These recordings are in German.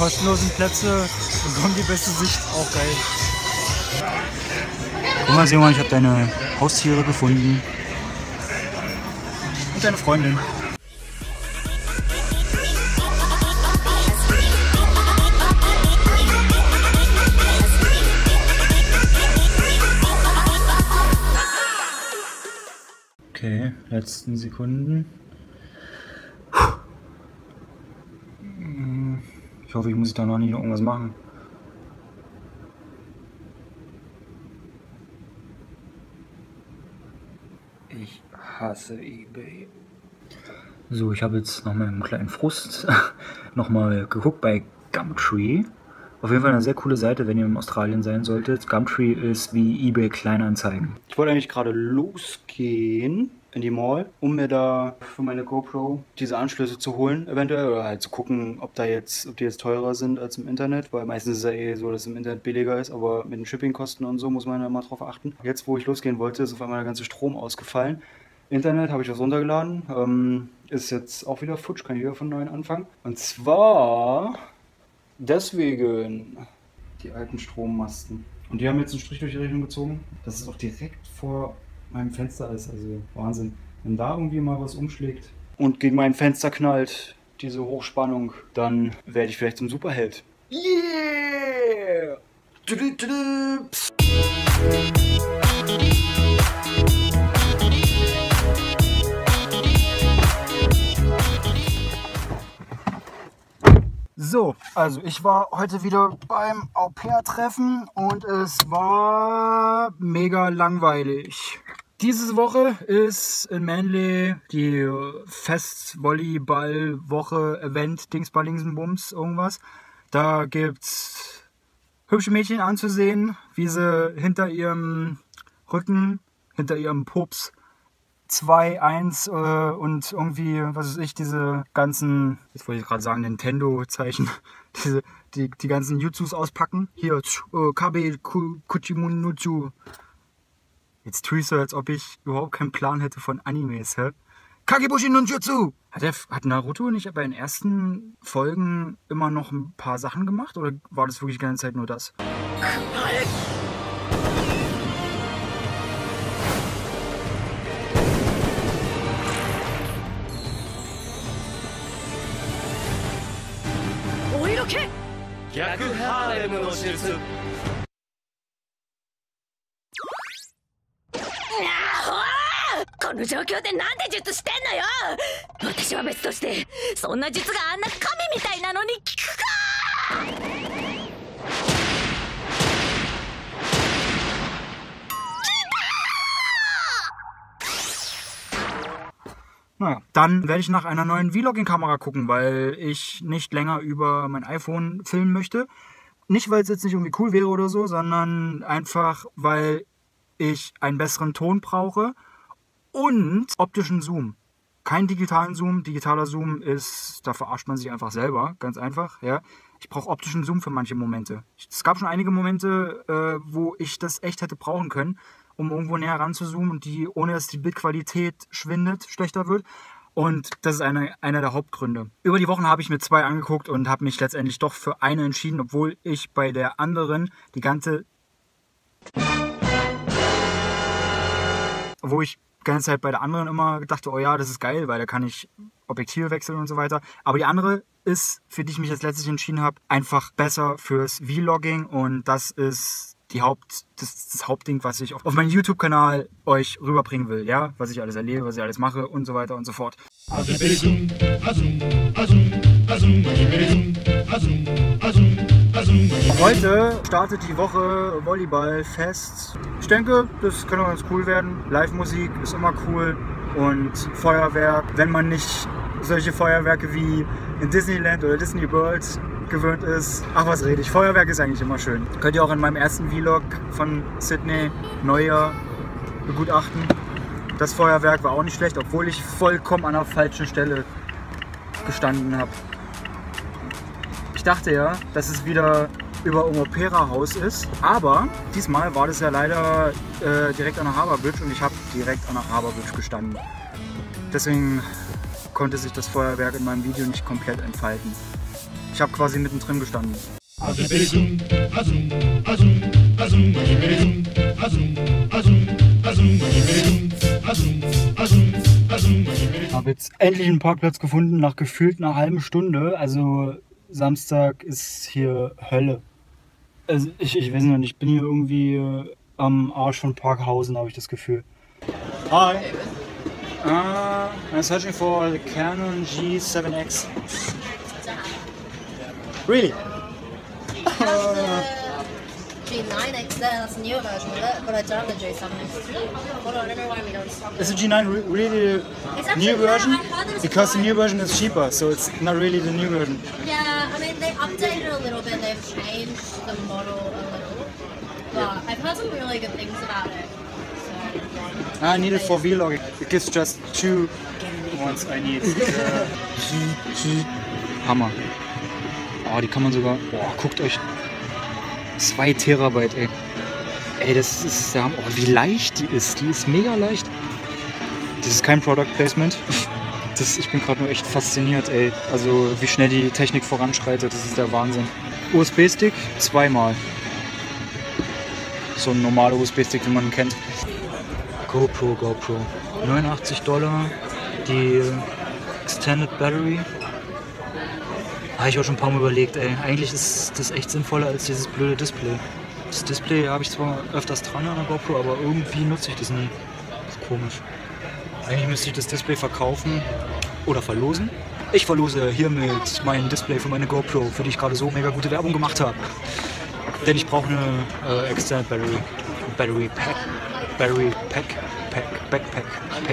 kostenlosen Plätze bekommen die beste Sicht, auch geil. Guck mal, Simon, ich habe deine Haustiere gefunden. Und deine Freundin. Okay, letzten Sekunden. Ich hoffe, ich muss da noch nicht irgendwas machen. Ich hasse eBay. So, ich habe jetzt noch mal einen kleinen Frust nochmal geguckt bei Gumtree. Auf jeden Fall eine sehr coole Seite, wenn ihr in Australien sein solltet. Gumtree ist wie eBay Kleinanzeigen. Ich wollte eigentlich gerade losgehen in die Mall, um mir da für meine GoPro diese Anschlüsse zu holen, eventuell, oder halt zu gucken, ob die jetzt teurer sind als im Internet, weil meistens ist es ja eh so, dass es im Internet billiger ist, aber mit den Shippingkosten und so muss man ja mal drauf achten. Jetzt, wo ich losgehen wollte, ist auf einmal der ganze Strom ausgefallen. Internet habe ich was runtergeladen, ist jetzt auch wieder futsch, kann ich wieder von neuem anfangen. Und zwar deswegen die alten Strommasten. Und die haben jetzt einen Strich durch die Rechnung gezogen, dass es auch direkt vor meinem Fenster ist, also Wahnsinn. Wenn da irgendwie mal was umschlägt und gegen mein Fenster knallt, diese Hochspannung, dann werde ich vielleicht zum Superheld. Yeah! So, also ich war heute wieder beim Au-pair-Treffen und es war mega langweilig. Diese Woche ist in Manly die Festvolleyball-Woche, Event, Dingsballingsenbums, irgendwas. Da gibt's hübsche Mädchen anzusehen, wie sie hinter ihrem Rücken, hinter ihrem Pups 2-1 und irgendwie, was weiß ich, diese ganzen, jetzt wollte ich gerade sagen, Nintendo-Zeichen, die ganzen Jutsus auspacken. Hier, Kabe Kuchimunutsu. Jetzt tue ich so, als ob ich überhaupt keinen Plan hätte von Animes, hä? Kagebushi Nunjutsu! Hat Naruto nicht bei den ersten Folgen immer noch ein paar Sachen gemacht? Oder war das wirklich die ganze Zeit nur das? Gyaku-Harem-no-Jutsu. この状況でなんで術してんのよ。私は別として、そんな術があんな神みたいなのに効くか。 Naja, dann werde ich nach einer neuen Vlogging-Kamera gucken, weil ich nicht länger über mein iPhone filmen möchte. Nicht, weil es jetzt nicht irgendwie cool wäre oder so, sondern einfach, weil ich einen besseren Ton brauche und optischen Zoom. Kein digitalen Zoom. Digitaler Zoom ist, da verarscht man sich einfach selber, ganz einfach. Ja. Ich brauche optischen Zoom für manche Momente. Es gab schon einige Momente, wo ich das echt hätte brauchen können, um irgendwo näher ran zu zoomen und ohne dass die Bildqualität schwindet, schlechter wird. Und das ist einer der Hauptgründe. Über die Wochen habe ich mir 2 angeguckt und habe mich letztendlich doch für eine entschieden, obwohl ich bei der anderen Obwohl ich die ganze Zeit bei der anderen immer dachte, oh ja, das ist geil, weil da kann ich Objektive wechseln und so weiter. Aber die andere ist, für die ich mich jetzt letztlich entschieden habe, einfach besser fürs Vlogging und das ist das Hauptding, was ich auf meinem YouTube-Kanal euch rüberbringen will, ja, was ich alles erlebe, was ich alles mache und so weiter und so fort. Heute startet die Woche Volleyballfest. Ich denke, das könnte ganz cool werden. Live-Musik ist immer cool und Feuerwerk, wenn man nicht solche Feuerwerke wie in Disneyland oder Disney World gewöhnt ist. Ach, was rede ich? Feuerwerk ist eigentlich immer schön. Könnt ihr auch in meinem ersten Vlog von Sydney Neujahr begutachten. Das Feuerwerk war auch nicht schlecht, obwohl ich vollkommen an der falschen Stelle gestanden habe. Ich dachte ja, dass es wieder über dem Opera-Haus ist, aber diesmal war das ja leider direkt an der Harbour Bridge und ich habe direkt an der Harbour Bridge gestanden. Deswegen konnte sich das Feuerwerk in meinem Video nicht komplett entfalten. Ich habe quasi mittendrin gestanden. Ich habe jetzt endlich einen Parkplatz gefunden nach gefühlt einer halben Stunde. Also Samstag ist hier Hölle. Also ich weiß nicht, ich bin hier irgendwie am Arsch von Parkhausen, habe ich das Gefühl. Hi. I'm searching for the Canon G7X. Really? G9X there, that's a newer version of it, but I don't have the G7X. Hold on, let me remind me. Is the G9 really the new version? Because the new version is cheaper, so it's not really the new version. Yeah, I mean, they updated it a little bit, they've changed the model a little, but I've heard some really good things about it. So, I need it for vlogging. It gives just 2 ones I need. Hammer. Oh, die kann man sogar... Boah, guckt euch... 2 Terabyte, ey. Ey, das ist ja... Oh, wie leicht die ist. Die ist mega leicht. Das ist kein Product Placement. Ich bin gerade nur echt fasziniert, ey. Also, wie schnell die Technik voranschreitet. Das ist der Wahnsinn. USB-Stick 2-mal. So ein normaler USB-Stick, wie man ihn kennt. GoPro. $89. Die Extended Battery. Habe ich auch schon ein paar Mal überlegt, ey. Eigentlich ist das echt sinnvoller als dieses blöde Display. Das Display habe ich zwar öfters dran an der GoPro, aber irgendwie nutze ich das nie. Das ist komisch. Eigentlich müsste ich das Display verkaufen oder verlosen. Ich verlose hiermit mein Display für meine GoPro, für die ich gerade so mega gute Werbung gemacht habe. Denn ich brauche eine Extended Battery. Backpack.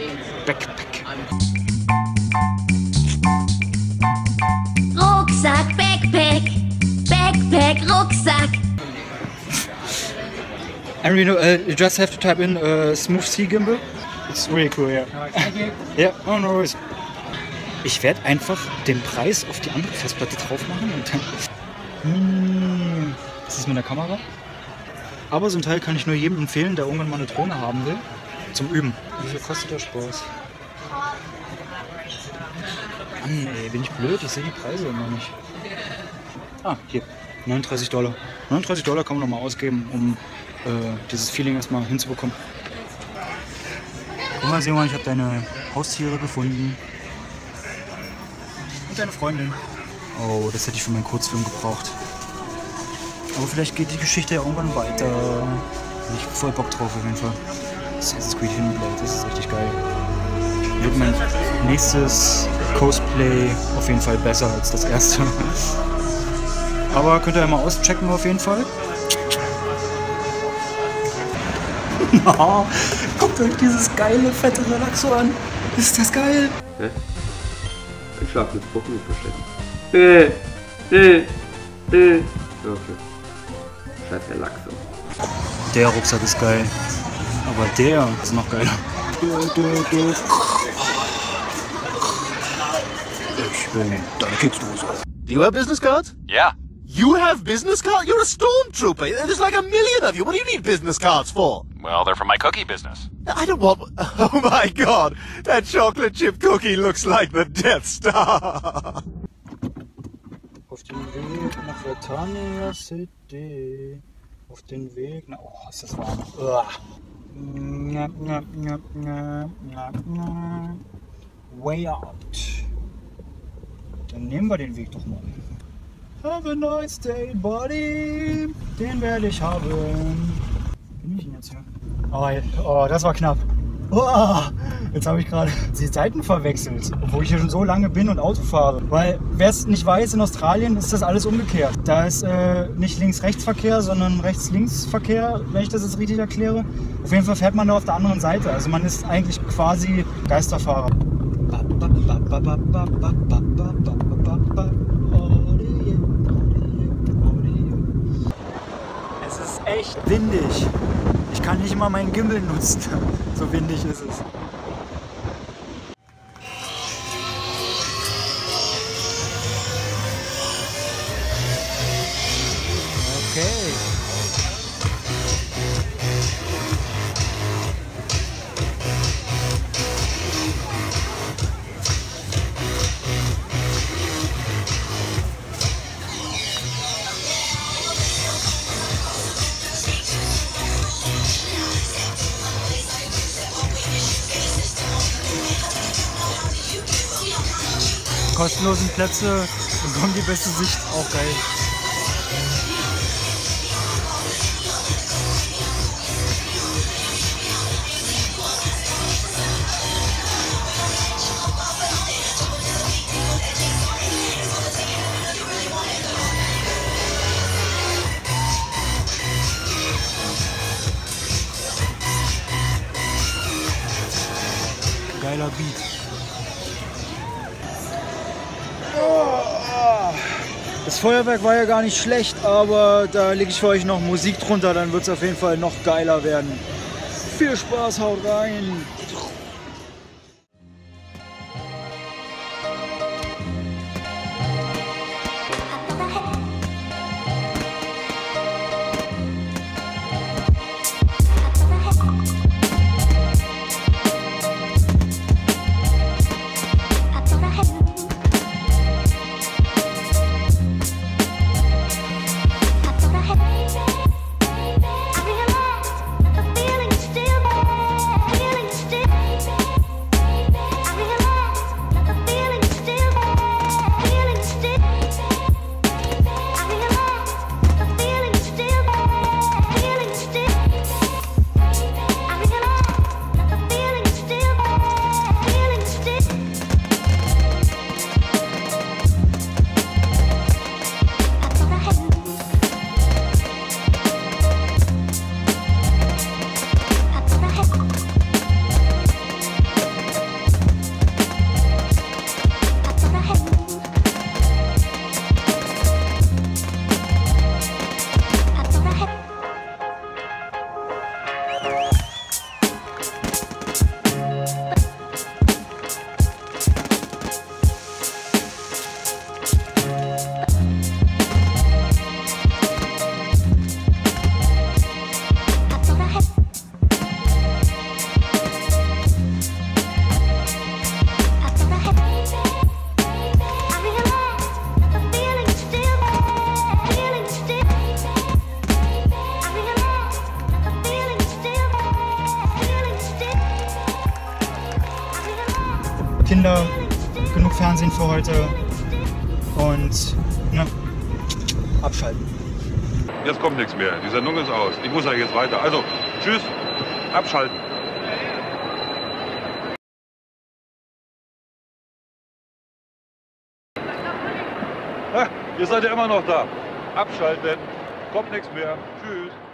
Rucksack, Backpack, Rucksack. And you just have to type in Smooth C Gimbal. It's really cool, yeah. Yeah, oh no worries. Ich werde einfach den Preis auf die andere Festplatte drauf machen und dann... Was ist mit der Kamera? Aber so ein Teil kann ich nur jedem empfehlen, der irgendwann mal eine Drohne haben will. Zum Üben. Wie viel kostet der Spaß? Mann, ey, bin ich blöd? Ich sehe die Preise immer nicht. Ah, hier. $39. $39 kann man noch mal ausgeben, um dieses Feeling erstmal hinzubekommen. Guck mal, Simon, ich habe deine Haustiere gefunden. Und deine Freundin. Oh, das hätte ich für meinen Kurzfilm gebraucht. Aber vielleicht geht die Geschichte ja irgendwann weiter. Bin ich voll Bock drauf auf jeden Fall. Assassin's Creed Hidden Blade, das ist richtig geil. Wird mein nächstes Cosplay auf jeden Fall besser als das erste. Aber könnt ihr ja mal auschecken auf jeden Fall. Guckt euch dieses geile, fette Relaxo an. Ist das geil? Hä? Ein schlafendes Pokémon verstecken. Okay. Scheiß Relaxo. Der Rucksack ist geil. Aber der ist noch geiler. Ich bin deine Keksdose. Do you have business cards? Yeah. You have business cards? You're a stormtrooper. There's like a million of you. What do you need business cards for? Well, they're for my cookie business. I don't want... Oh my god. That chocolate chip cookie looks like the Death Star. Auf dem Weg nach Vertania City. Auf den Weg nach... Oh, ist das warm. Way out. Dann nehmen wir den Weg doch mal. Have a nice day, buddy. Den werde ich haben. Bin ich denn jetzt hier? Oh, das war knapp. Oh, jetzt habe ich gerade die Seiten verwechselt, obwohl ich hier schon so lange bin und Auto fahre. Weil, wer es nicht weiß, in Australien ist das alles umgekehrt. Da ist nicht Links-Rechts-Verkehr, sondern Rechts-Links-Verkehr, wenn ich das jetzt richtig erkläre. Auf jeden Fall fährt man da auf der anderen Seite. Also man ist eigentlich quasi Geisterfahrer. Es ist echt windig. Ich kann nicht mal meinen Gimbal nutzen. So windig ist es. Okay. kostenlosen Plätze bekommen die beste Sicht, auch geil. Geiler Beat. Das Feuerwerk war ja gar nicht schlecht, aber da lege ich für euch noch Musik drunter, dann wird es auf jeden Fall noch geiler werden. Viel Spaß, haut rein! Kinder, genug Fernsehen für heute und ne, abschalten. Jetzt kommt nichts mehr. Die Sendung ist aus. Ich muss ja jetzt weiter. Also, tschüss, abschalten. Ihr seid ja immer noch da. Abschalten. Kommt nichts mehr. Tschüss.